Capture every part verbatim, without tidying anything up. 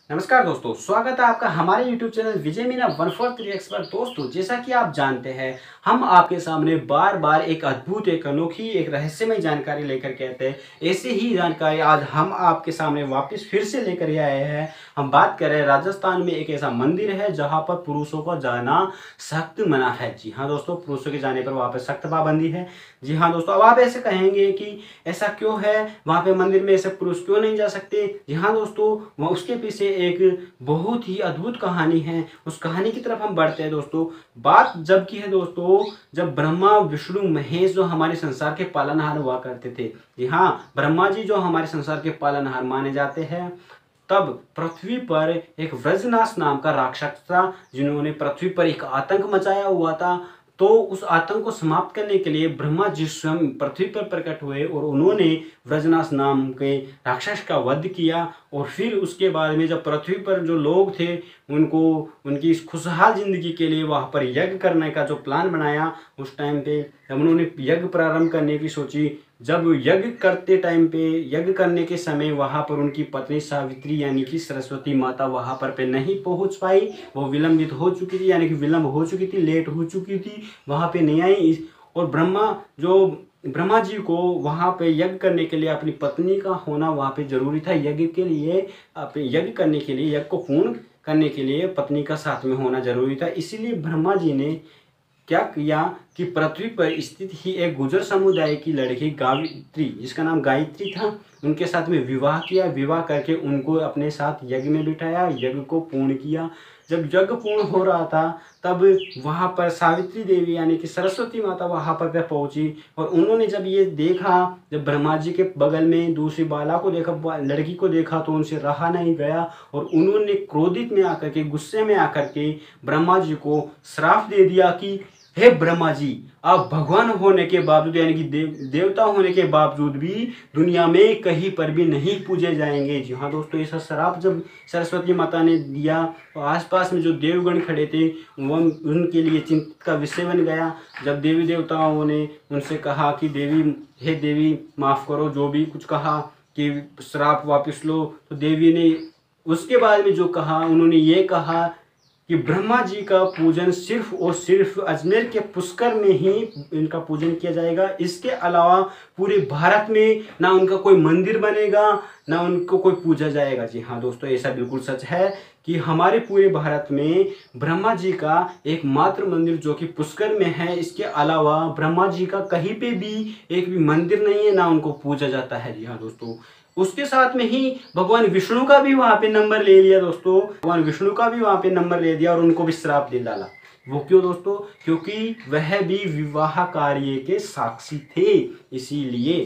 नमस्कार दोस्तों, स्वागत है आपका हमारे YouTube channel Vijay Meena one four three X पर। दोस्तों, जैसा कि आप जानते हैं, हम आपके सामने बार बार एक अद्भुत, एक अनोखी, एक रहस्यमय जानकारी लेकर के आते हैं। ऐसी ही जानकारी आज हम आपके सामने वापस फिर से लेकर आए हैं। हम बात कर रहे हैं राजस्थान में एक ऐसा मंदिर है जहाँ पर पुरुषों को जाना सख्त मना है। जी हाँ दोस्तों, पुरुषों के जाने पर वहाँ पर सख्त पाबंदी है। जी हाँ दोस्तों, अब आप ऐसे कहेंगे कि ऐसा क्यों है, वहाँ पे मंदिर में ऐसे पुरुष क्यों नहीं जा सकते। जी हाँ दोस्तों, वह उसके पीछे एक बहुत ही अद्भुत कहानी है। उस कहानी की तरफ हम बढ़ते हैं दोस्तों। बात जब की है दोस्तों, जब ब्रह्मा विष्णु महेश जो हमारे संसार के पालनहार हुआ करते थे। जी हाँ, ब्रह्मा जी जो हमारे संसार के पालनहार माने जाते हैं, तब पृथ्वी पर एक व्रजनाश नाम का राक्षस था, जिन्होंने पृथ्वी पर एक आतंक मचाया हुआ था। तो उस आतंक को समाप्त करने के लिए ब्रह्मा जी स्वयं पृथ्वी पर प्रकट हुए और उन्होंने व्रजनाश नाम के राक्षस का वध किया। और फिर उसके बाद में जब पृथ्वी पर जो लोग थे, उनको उनकी इस खुशहाल जिंदगी के लिए वहाँ पर यज्ञ करने का जो प्लान बनाया, उस टाइम पे जब उन्होंने यज्ञ प्रारंभ करने की सोची, जब यज्ञ करते टाइम पे यज्ञ करने के समय वहाँ पर उनकी पत्नी सावित्री यानी कि सरस्वती माता वहाँ पर पे नहीं पहुँच पाई। वो विलंबित हो चुकी थी, यानी कि विलंब हो चुकी थी, लेट हो चुकी थी, वहाँ पे नहीं आई। और ब्रह्मा जो ब्रह्मा जी को वहाँ पे यज्ञ करने के लिए अपनी पत्नी का होना वहाँ पे जरूरी था। यज्ञ के लिए, अपने यज्ञ करने के लिए, यज्ञ को पूर्ण करने के लिए पत्नी का साथ में होना जरूरी था। इसीलिए ब्रह्मा जी ने क्या किया कि पृथ्वी पर स्थित ही एक गुर्जर समुदाय की लड़की गायत्री, जिसका नाम गायत्री था, उनके साथ में विवाह किया। विवाह करके उनको अपने साथ यज्ञ में बिठाया, यज्ञ को पूर्ण किया। जब यज्ञ पूर्ण हो रहा था, तब वहाँ पर सावित्री देवी यानी कि सरस्वती माता वहाँ पर पहुँची। और उन्होंने जब ये देखा, जब ब्रह्मा जी के बगल में दूसरी बाला को देखा, लड़की को देखा, तो उनसे रहा नहीं गया और उन्होंने क्रोधित में आकर के, गुस्से में आकर के ब्रह्मा जी को श्राप दे दिया कि हे ब्रह्मा जी, आप भगवान होने के बावजूद, यानी कि देव देवता होने के बावजूद भी दुनिया में कहीं पर भी नहीं पूजे जाएंगे। जी हाँ दोस्तों, ऐसा श्राप जब सरस्वती माता ने दिया, तो आसपास में जो देवगण खड़े थे वो उनके लिए चिंतित का विषय बन गया। जब देवी देवताओं ने उनसे कहा कि देवी, हे देवी माफ़ करो, जो भी कुछ कहा कि श्राप वापस लो, तो देवी ने उसके बाद में जो कहा, उन्होंने ये कहा कि ब्रह्मा जी का पूजन सिर्फ और सिर्फ अजमेर के पुष्कर में ही इनका पूजन किया जाएगा। इसके अलावा पूरे भारत में ना उनका कोई मंदिर बनेगा, ना उनको कोई पूजा जाएगा। जी हाँ दोस्तों, ऐसा बिल्कुल सच है कि हमारे पूरे भारत में ब्रह्मा जी का एकमात्र मंदिर जो कि पुष्कर में है, इसके अलावा ब्रह्मा जी का कहीं पे भी एक भी मंदिर नहीं है, ना उनको पूजा जाता है। जी हाँ दोस्तों, उसके साथ में ही भगवान विष्णु का भी वहाँ पे नंबर ले लिया दोस्तों। भगवान विष्णु का भी वहाँ पे नंबर ले दिया और उनको भी श्राप दे डाला। वो क्यों दोस्तों? क्योंकि वह भी विवाह कार्य के साक्षी थे, इसीलिए।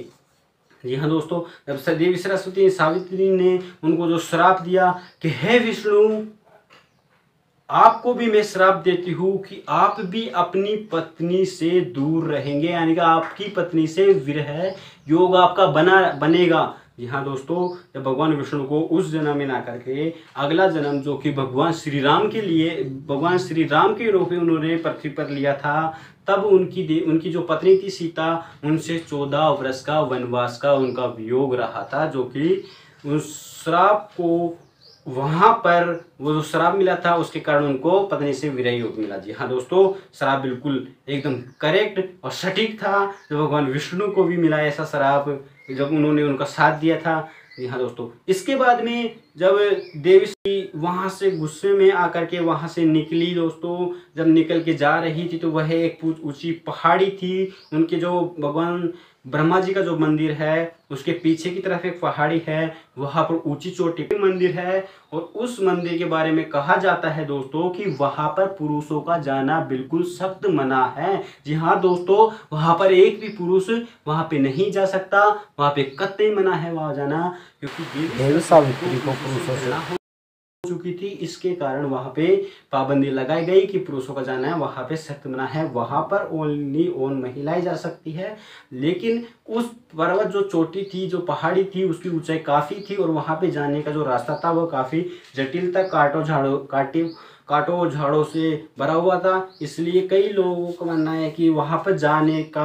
जी हाँ दोस्तों, जब देवी सरस्वती सावित्री ने उनको जो श्राप दिया कि हे विष्णु, आपको भी मैं श्राप देती हूँ कि आप भी अपनी पत्नी से दूर रहेंगे, यानी कि आपकी पत्नी से विरह योग आपका बना बनेगा। जी हाँ दोस्तों, जब भगवान विष्णु को उस जन्म में ना करके अगला जन्म जो कि भगवान श्री राम के लिए, भगवान श्री राम के रूप में उन्होंने पृथ्वी पर लिया था, तब उनकी दे उनकी जो पत्नी थी सीता, उनसे चौदह वर्ष का वनवास का उनका वियोग रहा था, जो कि उस श्राप को वहाँ पर वो जो शराब मिला था उसके कारण उनको पत्नी से विरह योग मिला। जी हाँ दोस्तों, शराब बिल्कुल एकदम करेक्ट और सटीक था। जो भगवान विष्णु को भी मिला ऐसा शराब, जब उन्होंने उनका साथ दिया था। जी हाँ दोस्तों, इसके बाद में जब देवी वहाँ से गुस्से में आकर के वहाँ से निकली दोस्तों, जब निकल के जा रही थी, तो वह एक ऊंची पहाड़ी थी। उनके जो भगवान ब्रह्मा जी का जो मंदिर है, उसके पीछे की तरफ एक पहाड़ी है, वहाँ पर ऊंची चोटी पे मंदिर है। और उस मंदिर के बारे में कहा जाता है दोस्तों कि वहाँ पर पुरुषों का जाना बिल्कुल सख्त मना है। जी हाँ दोस्तों, वहाँ पर एक भी पुरुष वहाँ पे नहीं जा सकता, वहाँ पे कतई मना है वहाँ जाना, क्योंकि देवी सावित्री को पुरुषों से चुकी थी। इसके कारण वहाँ पे पाबंदी लगाई गई कि पुरुषों का जाना है वहाँ पे सख्त मना है। वहाँ पर ओनली ओन महिलाएं जा सकती है। लेकिन उस पर्वत जो चोटी थी, जो पहाड़ी थी, उसकी ऊंचाई काफ़ी थी और वहाँ पे जाने का जो रास्ता था वो काफ़ी जटिल था, कांटों झाड़ों काटे कांटों झाड़ों से भरा हुआ था। इसलिए कई लोगों का मानना है कि वहाँ पर जाने का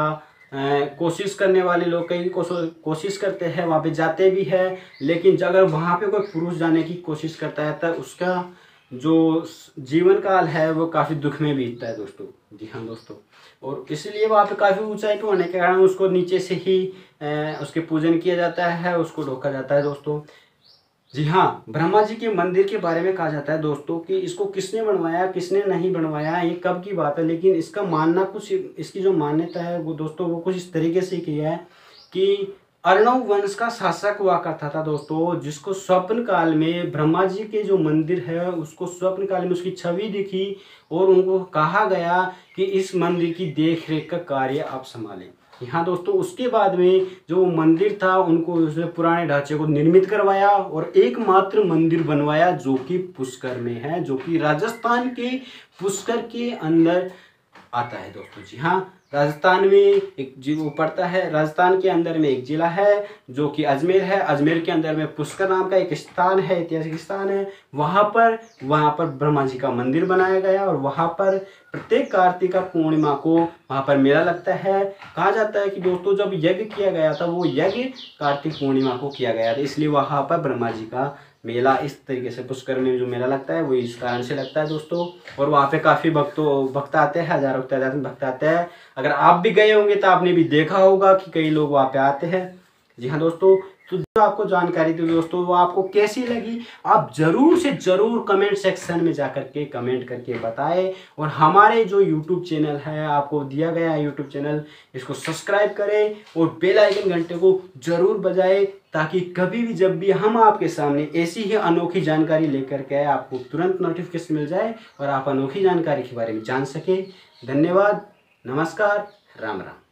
कोशिश करने वाले लोग कई कोशिश करते हैं, वहाँ पे जाते भी हैं, लेकिन अगर वहाँ पे कोई पुरुष जाने की कोशिश करता है तो उसका जो जीवन काल है वो काफ़ी दुख में बीतता है दोस्तों। जी हाँ दोस्तों, और इसलिए वहाँ पे काफ़ी ऊंचाई पे होने के कारण उसको नीचे से ही उसके पूजन किया जाता है, उसको ढोका जाता है दोस्तों। जी हाँ, ब्रह्मा जी के मंदिर के बारे में कहा जाता है दोस्तों कि इसको किसने बनवाया किसने नहीं बनवाया ये कब की बात है, लेकिन इसका मानना कुछ, इसकी जो मान्यता है वो दोस्तों वो कुछ इस तरीके से किया है कि अर्णव वंश का शासक हुआ करता था दोस्तों, जिसको स्वप्न काल में ब्रह्मा जी के जो मंदिर है उसको स्वप्न काल में उसकी छवि दिखी और उनको कहा गया कि इस मंदिर की देख रेख का कार्य आप संभालें। यहाँ दोस्तों उसके बाद में जो मंदिर था उनको उसने पुराने ढांचे को निर्मित करवाया और एकमात्र मंदिर बनवाया जो कि पुष्कर में है, जो कि राजस्थान के पुष्कर के अंदर आता है दोस्तों। जी हाँ, राजस्थान में एक जो पड़ता है, राजस्थान के अंदर में एक जिला है जो कि अजमेर है। अजमेर के अंदर में पुष्कर नाम का एक स्थान है, ऐतिहासिक स्थान है। वहाँ पर वहाँ पर ब्रह्मा जी का मंदिर बनाया गया और वहाँ पर प्रत्येक कार्तिका पूर्णिमा को वहाँ पर मेला लगता है। कहा जाता है कि दोस्तों जब यज्ञ किया गया था वो यज्ञ कार्तिक पूर्णिमा को किया गया था, इसलिए वहाँ पर ब्रह्मा जी का मेला इस तरीके से पुष्कर में जो मेला लगता है वो इस कारण से लगता है दोस्तों। और वहाँ पे काफ़ी भक्तों भक्त आते हैं, हजारों की तादाद में भक्त आते हैं। अगर आप भी गए होंगे तो आपने भी देखा होगा कि कई लोग वहाँ पे आते हैं। जी हाँ दोस्तों, तो जो आपको जानकारी थी दोस्तों वो आपको कैसी लगी आप ज़रूर से ज़रूर कमेंट सेक्शन में जा करके कमेंट करके बताएं। और हमारे जो यूट्यूब चैनल है आपको दिया गया है यूट्यूब चैनल, इसको सब्सक्राइब करें और बेल आइकन घंटे को ज़रूर बजाएं ताकि कभी भी जब भी हम आपके सामने ऐसी ही अनोखी जानकारी लेकर के आए आपको तुरंत नोटिफिकेशन मिल जाए और आप अनोखी जानकारी के बारे में जान सकें। धन्यवाद, नमस्कार, राम राम।